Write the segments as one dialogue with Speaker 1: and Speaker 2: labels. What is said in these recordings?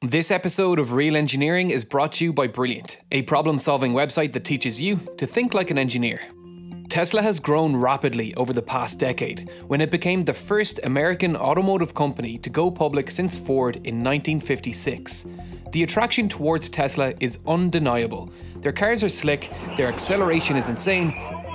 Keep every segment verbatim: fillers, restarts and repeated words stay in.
Speaker 1: This episode of Real Engineering is brought to you by Brilliant, a problem-solving website that teaches you to think like an engineer. Tesla has grown rapidly over the past decade, when it became the first American automotive company to go public since Ford in nineteen fifty-six. The attraction towards Tesla is undeniable. Their cars are slick, their acceleration is insane,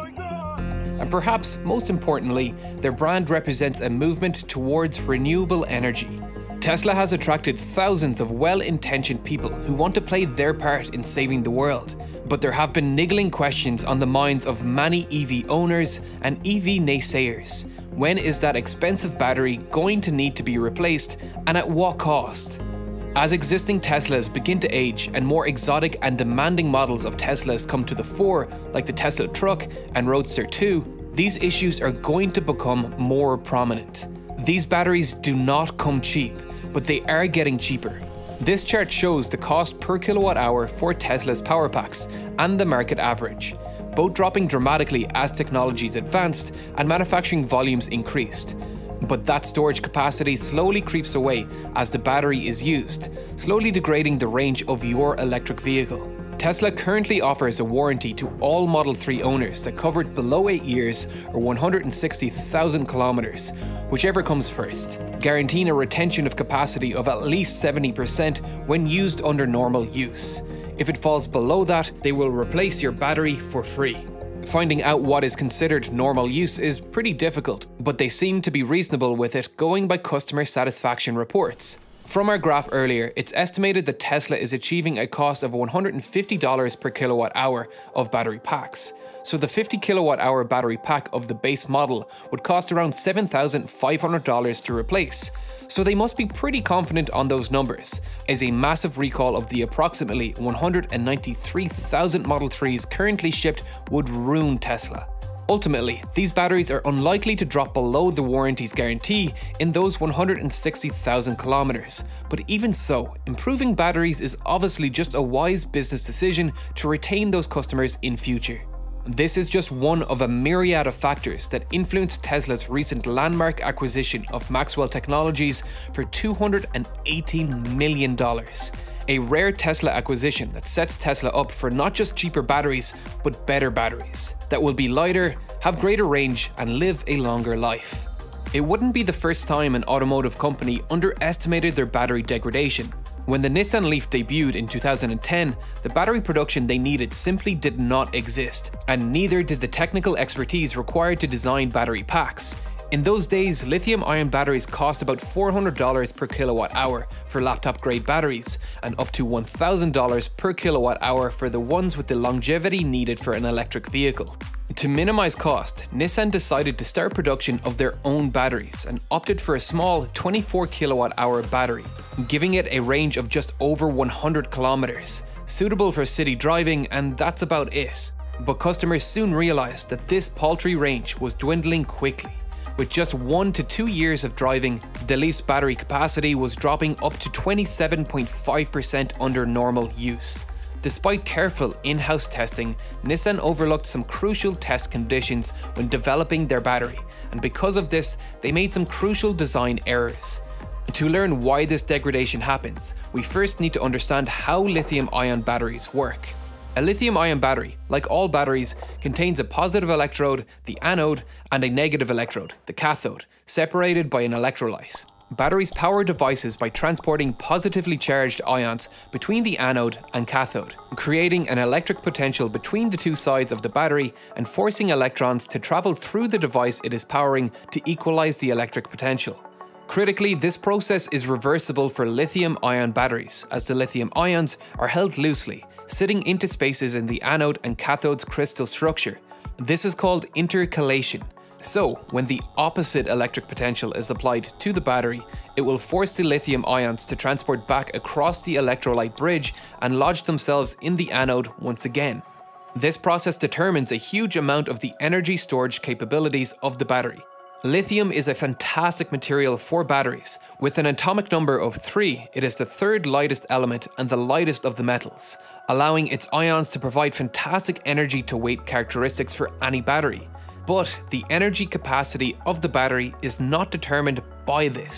Speaker 1: and perhaps most importantly, their brand represents a movement towards renewable energy. Tesla has attracted thousands of well-intentioned people who want to play their part in saving the world, but there have been niggling questions on the minds of many E V owners and E V naysayers. When is that expensive battery going to need to be replaced, and at what cost? As existing Teslas begin to age and more exotic and demanding models of Teslas come to the fore, like the Tesla Truck and Roadster two, these issues are going to become more prominent. These batteries do not come cheap, but they are getting cheaper. This chart shows the cost per kilowatt hour for Tesla's power packs and the market average, both dropping dramatically as technologies advanced and manufacturing volumes increased. But that storage capacity slowly creeps away as the battery is used, slowly degrading the range of your electric vehicle. Tesla currently offers a warranty to all Model three owners that covered below eight years or one hundred sixty thousand kilometers, whichever comes first, guaranteeing a retention of capacity of at least seventy percent when used under normal use. If it falls below that, they will replace your battery for free. Finding out what is considered normal use is pretty difficult, but they seem to be reasonable with it going by customer satisfaction reports. From our graph earlier, it's estimated that Tesla is achieving a cost of one hundred fifty dollars per kilowatt hour of battery packs. So the fifty kilowatt hour battery pack of the base model would cost around seven thousand five hundred dollars to replace. So they must be pretty confident on those numbers, as a massive recall of the approximately one hundred ninety-three thousand Model threes currently shipped would ruin Tesla. Ultimately, these batteries are unlikely to drop below the warranty's guarantee in those one hundred sixty thousand kilometers. But even so, improving batteries is obviously just a wise business decision to retain those customers in future. This is just one of a myriad of factors that influenced Tesla's recent landmark acquisition of Maxwell Technologies for two hundred eighteen million dollars. A rare Tesla acquisition that sets Tesla up for not just cheaper batteries, but better batteries that will be lighter, have greater range, and live a longer life. It wouldn't be the first time an automotive company underestimated their battery degradation. When the Nissan Leaf debuted in two thousand ten, the battery production they needed simply did not exist, and neither did the technical expertise required to design battery packs. In those days, lithium-ion batteries cost about four hundred dollars per kilowatt hour for laptop-grade batteries, and up to one thousand dollars per kilowatt hour for the ones with the longevity needed for an electric vehicle. To minimize cost, Nissan decided to start production of their own batteries and opted for a small twenty-four kilowatt hour battery, giving it a range of just over one hundred kilometers, suitable for city driving, and that's about it. But customers soon realized that this paltry range was dwindling quickly. With just one to two years of driving, the Leaf's battery capacity was dropping up to twenty-seven point five percent under normal use. Despite careful in-house testing, Nissan overlooked some crucial test conditions when developing their battery, and because of this, they made some crucial design errors. To learn why this degradation happens, we first need to understand how lithium-ion batteries work. A lithium-ion battery, like all batteries, contains a positive electrode, the anode, and a negative electrode, the cathode, separated by an electrolyte. Batteries power devices by transporting positively charged ions between the anode and cathode, creating an electric potential between the two sides of the battery and forcing electrons to travel through the device it is powering to equalize the electric potential. Critically, this process is reversible for lithium-ion batteries, as the lithium ions are held loosely, sitting into spaces in the anode and cathode's crystal structure. This is called intercalation. So, when the opposite electric potential is applied to the battery, it will force the lithium ions to transport back across the electrolyte bridge and lodge themselves in the anode once again. This process determines a huge amount of the energy storage capabilities of the battery. Lithium is a fantastic material for batteries. With an atomic number of three, it is the third lightest element and the lightest of the metals, allowing its ions to provide fantastic energy to weight characteristics for any battery. But the energy capacity of the battery is not determined by this.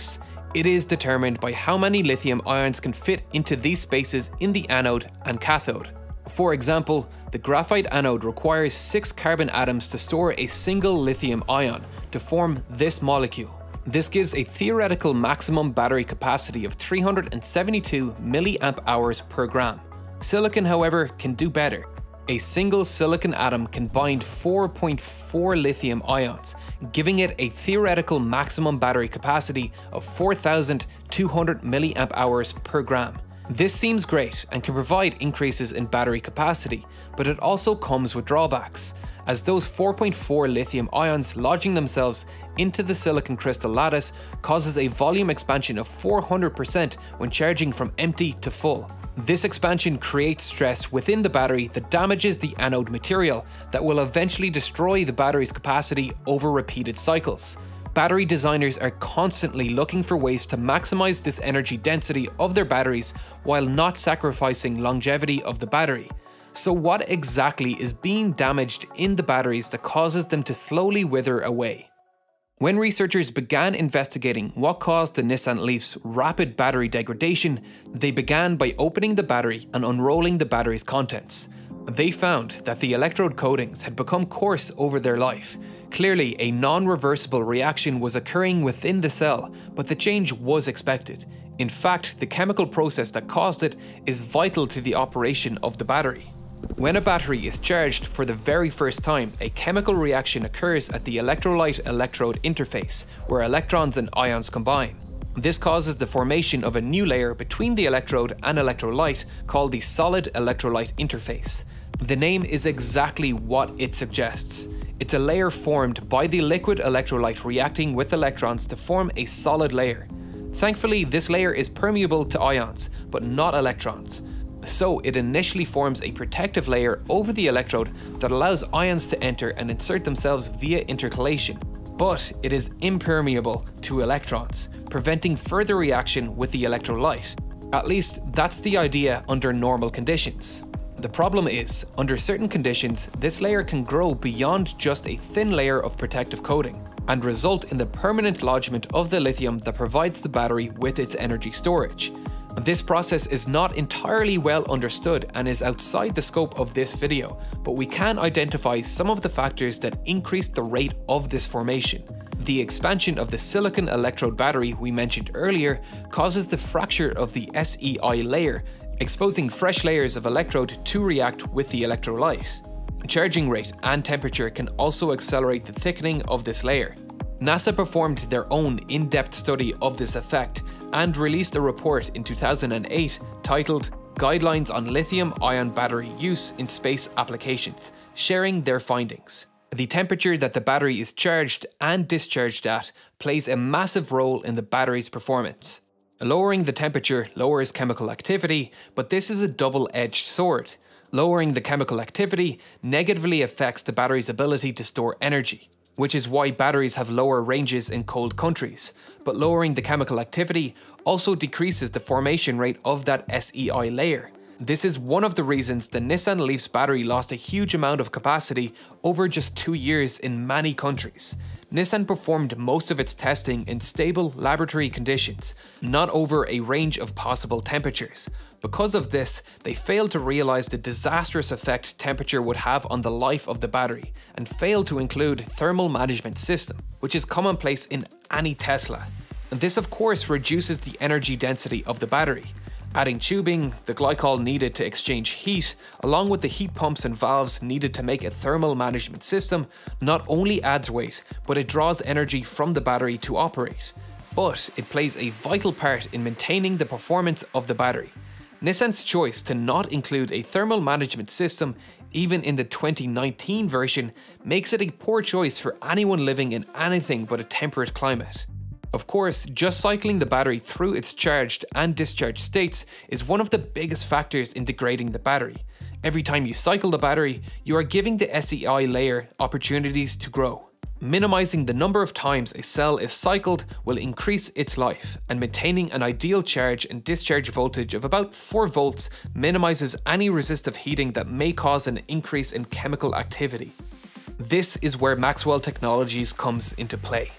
Speaker 1: It is determined by how many lithium ions can fit into these spaces in the anode and cathode. For example, the graphite anode requires six carbon atoms to store a single lithium ion to form this molecule. This gives a theoretical maximum battery capacity of three hundred seventy-two milliamp hours per gram. Silicon, however, can do better. A single silicon atom can bind four point four lithium ions, giving it a theoretical maximum battery capacity of four thousand two hundred milliamp hours per gram. This seems great and can provide increases in battery capacity, but it also comes with drawbacks, as those four point four lithium ions lodging themselves into the silicon crystal lattice causes a volume expansion of four hundred percent when charging from empty to full. This expansion creates stress within the battery that damages the anode material that will eventually destroy the battery's capacity over repeated cycles. Battery designers are constantly looking for ways to maximize this energy density of their batteries while not sacrificing longevity of the battery. So what exactly is being damaged in the batteries that causes them to slowly wither away? When researchers began investigating what caused the Nissan Leaf's rapid battery degradation, they began by opening the battery and unrolling the battery's contents. They found that the electrode coatings had become coarse over their life. Clearly, a non-reversible reaction was occurring within the cell, but the change was expected. In fact, the chemical process that caused it is vital to the operation of the battery. When a battery is charged for the very first time, a chemical reaction occurs at the electrolyte-electrode interface, where electrons and ions combine. This causes the formation of a new layer between the electrode and electrolyte called the solid electrolyte interface. The name is exactly what it suggests. It's a layer formed by the liquid electrolyte reacting with electrons to form a solid layer. Thankfully, this layer is permeable to ions, but not electrons. So it initially forms a protective layer over the electrode that allows ions to enter and insert themselves via intercalation. But it is impermeable to electrons, preventing further reaction with the electrolyte. At least that's the idea under normal conditions. The problem is, under certain conditions, this layer can grow beyond just a thin layer of protective coating and result in the permanent lodgement of the lithium that provides the battery with its energy storage. This process is not entirely well understood and is outside the scope of this video, but we can identify some of the factors that increase the rate of this formation. The expansion of the silicon electrode battery we mentioned earlier causes the fracture of the S E I layer, exposing fresh layers of electrode to react with the electrolyte. Charging rate and temperature can also accelerate the thickening of this layer. NASA performed their own in-depth study of this effect and released a report in two thousand eight titled Guidelines on Lithium-Ion Battery Use in Space Applications, sharing their findings. The temperature that the battery is charged and discharged at plays a massive role in the battery's performance. Lowering the temperature lowers chemical activity, but this is a double-edged sword. Lowering the chemical activity negatively affects the battery's ability to store energy, which is why batteries have lower ranges in cold countries. But lowering the chemical activity also decreases the formation rate of that S E I layer. This is one of the reasons the Nissan Leaf's battery lost a huge amount of capacity over just two years in many countries. Nissan performed most of its testing in stable laboratory conditions, not over a range of possible temperatures. Because of this, they failed to realize the disastrous effect temperature would have on the life of the battery, and failed to include thermal management system, which is commonplace in any Tesla. This of course reduces the energy density of the battery. Adding tubing, the glycol needed to exchange heat, along with the heat pumps and valves needed to make a thermal management system, not only adds weight, but it draws energy from the battery to operate. But it plays a vital part in maintaining the performance of the battery. Nissan's choice to not include a thermal management system, even in the twenty nineteen version, makes it a poor choice for anyone living in anything but a temperate climate. Of course, just cycling the battery through its charged and discharged states is one of the biggest factors in degrading the battery. Every time you cycle the battery, you are giving the S E I layer opportunities to grow. Minimizing the number of times a cell is cycled will increase its life, and maintaining an ideal charge and discharge voltage of about four volts minimizes any resistive heating that may cause an increase in chemical activity. This is where Maxwell Technologies comes into play.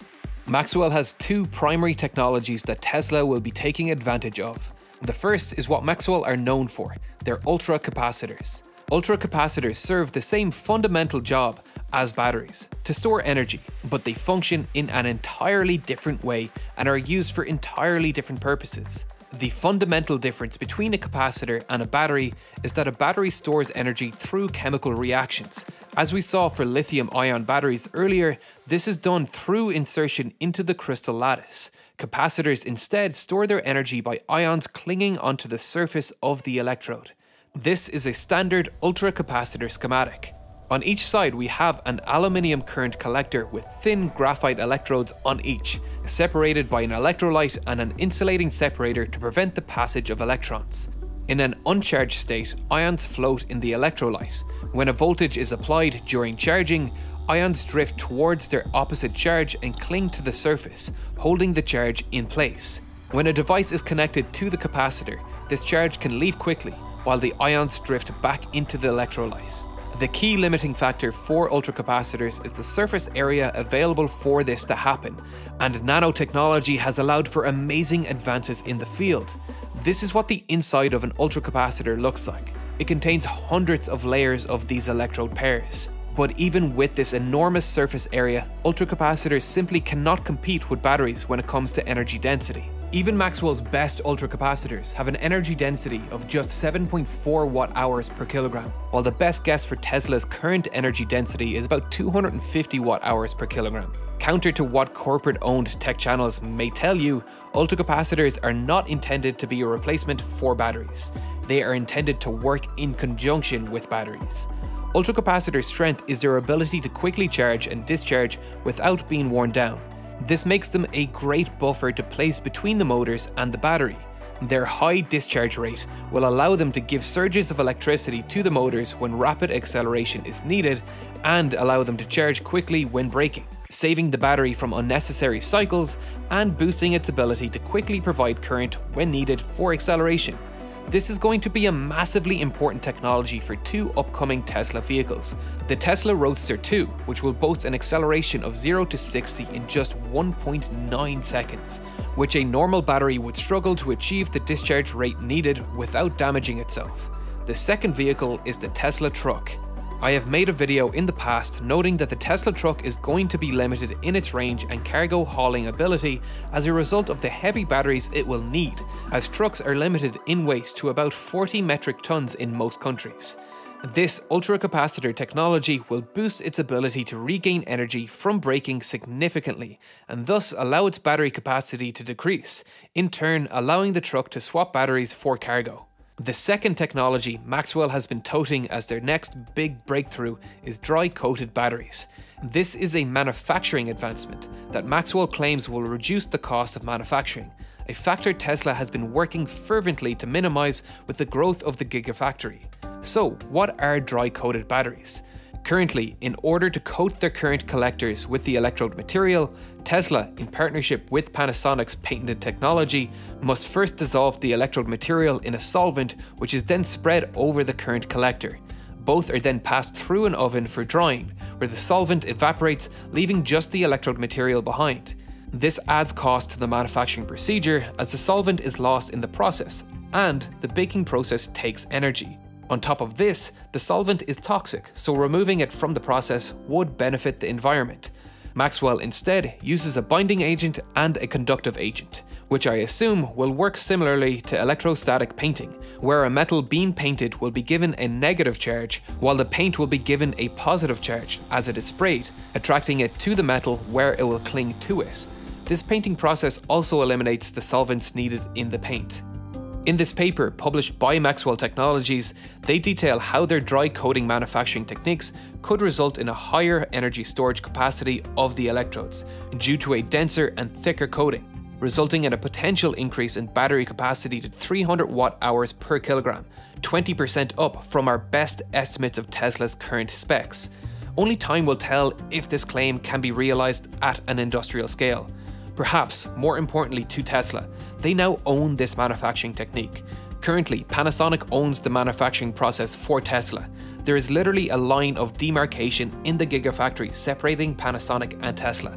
Speaker 1: Maxwell has two primary technologies that Tesla will be taking advantage of. The first is what Maxwell are known for, their ultracapacitors. Ultracapacitors serve the same fundamental job as batteries, to store energy, but they function in an entirely different way and are used for entirely different purposes. The fundamental difference between a capacitor and a battery is that a battery stores energy through chemical reactions. As we saw for lithium-ion batteries earlier, this is done through insertion into the crystal lattice. Capacitors instead store their energy by ions clinging onto the surface of the electrode. This is a standard ultracapacitor schematic. On each side we have an aluminium current collector with thin graphite electrodes on each, separated by an electrolyte and an insulating separator to prevent the passage of electrons. In an uncharged state, ions float in the electrolyte. When a voltage is applied during charging, ions drift towards their opposite charge and cling to the surface, holding the charge in place. When a device is connected to the capacitor, this charge can leave quickly, while the ions drift back into the electrolyte. The key limiting factor for ultracapacitors is the surface area available for this to happen, and nanotechnology has allowed for amazing advances in the field. This is what the inside of an ultracapacitor looks like. It contains hundreds of layers of these electrode pairs. But even with this enormous surface area, ultracapacitors simply cannot compete with batteries when it comes to energy density. Even Maxwell's best ultracapacitors have an energy density of just seven point four watt hours per kilogram, while the best guess for Tesla's current energy density is about two hundred fifty watt hours per kilogram. Counter to what corporate-owned tech channels may tell you, ultracapacitors are not intended to be a replacement for batteries. They are intended to work in conjunction with batteries. Ultracapacitor strength is their ability to quickly charge and discharge without being worn down. This makes them a great buffer to place between the motors and the battery. Their high discharge rate will allow them to give surges of electricity to the motors when rapid acceleration is needed and allow them to charge quickly when braking, saving the battery from unnecessary cycles and boosting its ability to quickly provide current when needed for acceleration. This is going to be a massively important technology for two upcoming Tesla vehicles. The Tesla Roadster two, which will boast an acceleration of zero to sixty in just one point nine seconds, which a normal battery would struggle to achieve the discharge rate needed without damaging itself. The second vehicle is the Tesla Truck. I have made a video in the past noting that the Tesla Truck is going to be limited in its range and cargo hauling ability as a result of the heavy batteries it will need, as trucks are limited in weight to about forty metric tons in most countries. This ultracapacitor technology will boost its ability to regain energy from braking significantly, and thus allow its battery capacity to decrease, in turn allowing the truck to swap batteries for cargo. The second technology Maxwell has been touting as their next big breakthrough is dry-coated batteries. This is a manufacturing advancement that Maxwell claims will reduce the cost of manufacturing, a factor Tesla has been working fervently to minimize with the growth of the Gigafactory. So, what are dry-coated batteries? Currently, in order to coat their current collectors with the electrode material, Tesla, in partnership with Panasonic's patented technology, must first dissolve the electrode material in a solvent which is then spread over the current collector. Both are then passed through an oven for drying, where the solvent evaporates, leaving just the electrode material behind. This adds cost to the manufacturing procedure as the solvent is lost in the process, and the baking process takes energy. On top of this, the solvent is toxic, so removing it from the process would benefit the environment. Maxwell instead uses a binding agent and a conductive agent, which I assume will work similarly to electrostatic painting, where a metal being painted will be given a negative charge, while the paint will be given a positive charge as it is sprayed, attracting it to the metal where it will cling to it. This painting process also eliminates the solvents needed in the paint. In this paper, published by Maxwell Technologies, they detail how their dry coating manufacturing techniques could result in a higher energy storage capacity of the electrodes, due to a denser and thicker coating, resulting in a potential increase in battery capacity to three hundred watt hours per kilogram, twenty percent up from our best estimates of Tesla's current specs. Only time will tell if this claim can be realized at an industrial scale. Perhaps more importantly to Tesla, they now own this manufacturing technique. Currently, Panasonic owns the manufacturing process for Tesla. There is literally a line of demarcation in the Gigafactory separating Panasonic and Tesla.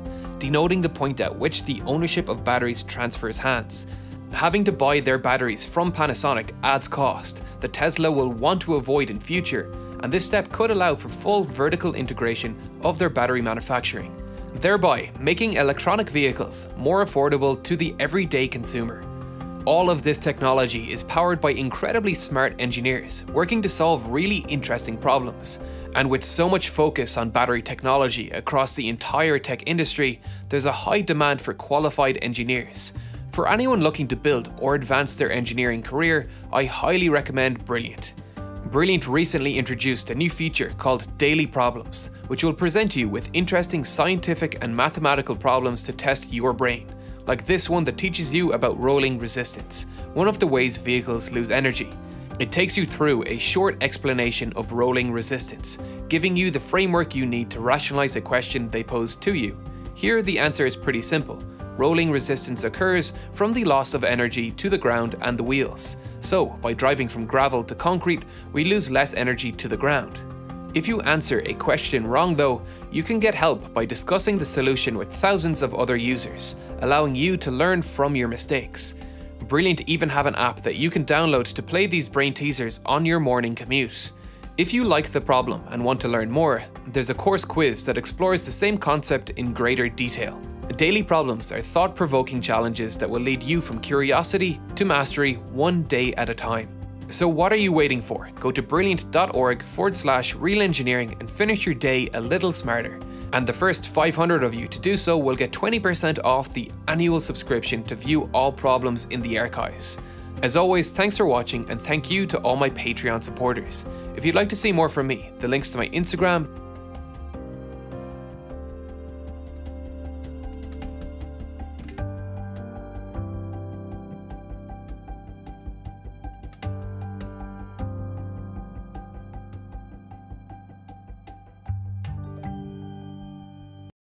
Speaker 1: denoting the point at which the ownership of batteries transfers hands. Having to buy their batteries from Panasonic adds cost that Tesla will want to avoid in future, and this step could allow for full vertical integration of their battery manufacturing, thereby making electronic vehicles more affordable to the everyday consumer. All of this technology is powered by incredibly smart engineers working to solve really interesting problems. And with so much focus on battery technology across the entire tech industry, there's a high demand for qualified engineers. For anyone looking to build or advance their engineering career, I highly recommend Brilliant. Brilliant recently introduced a new feature called Daily Problems, which will present you with interesting scientific and mathematical problems to test your brain, like this one that teaches you about rolling resistance, one of the ways vehicles lose energy. It takes you through a short explanation of rolling resistance, giving you the framework you need to rationalize a question they pose to you. Here the answer is pretty simple. Rolling resistance occurs from the loss of energy to the ground and the wheels. So, by driving from gravel to concrete, we lose less energy to the ground. If you answer a question wrong though, you can get help by discussing the solution with thousands of other users, allowing you to learn from your mistakes. Brilliant even have an app that you can download to play these brain teasers on your morning commute. If you like the problem and want to learn more, there's a course quiz that explores the same concept in greater detail. Daily problems are thought-provoking challenges that will lead you from curiosity to mastery one day at a time. So what are you waiting for? Go to brilliant.org forward slash real engineering and finish your day a little smarter. And the first five hundred of you to do so will get twenty percent off the annual subscription to view all problems in the archives. As always, thanks for watching and thank you to all my Patreon supporters. If you'd like to see more from me, the links to my Instagram,